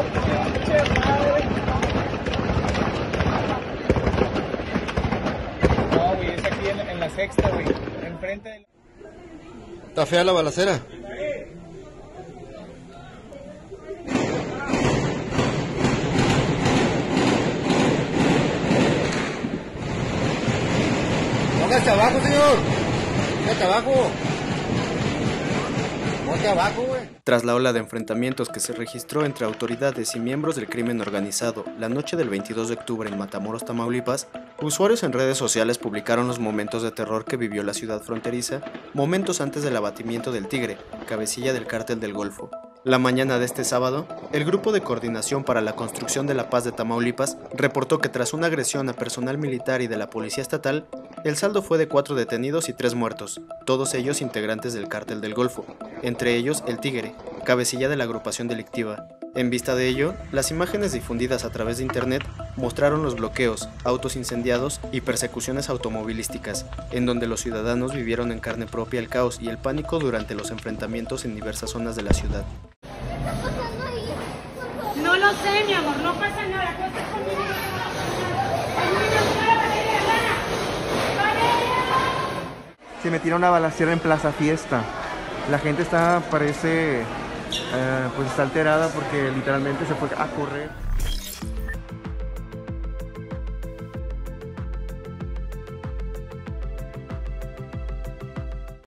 No, güey, es aquí en la sexta, güey. Enfrente del... ¿Está fea la balacera? Póngase abajo, señor. Póngase abajo. Póngase abajo, güey. Tras la ola de enfrentamientos que se registró entre autoridades y miembros del crimen organizado la noche del 22 de octubre en Matamoros, Tamaulipas, usuarios en redes sociales publicaron los momentos de terror que vivió la ciudad fronteriza momentos antes del abatimiento del Tigre, cabecilla del Cártel del Golfo. La mañana de este sábado, el Grupo de Coordinación para la Construcción de la Paz de Tamaulipas reportó que tras una agresión a personal militar y de la Policía Estatal, el saldo fue de 4 detenidos y 3 muertos, todos ellos integrantes del Cártel del Golfo, entre ellos el Tigre, cabecilla de la agrupación delictiva. En vista de ello, las imágenes difundidas a través de internet mostraron los bloqueos, autos incendiados y persecuciones automovilísticas, en donde los ciudadanos vivieron en carne propia el caos y el pánico durante los enfrentamientos en diversas zonas de la ciudad. No lo sé, mi amor, no pasa nada. Tú estás conmigo, no Se metieron a balacera en Plaza Fiesta. La gente está, parece, pues está alterada porque literalmente se fue a correr.